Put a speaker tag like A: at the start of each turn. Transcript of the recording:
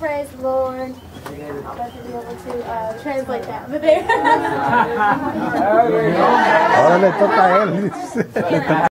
A: praise the Lord. I'll bet you'll be able to translate that over there.
B: Ahora le toca a él.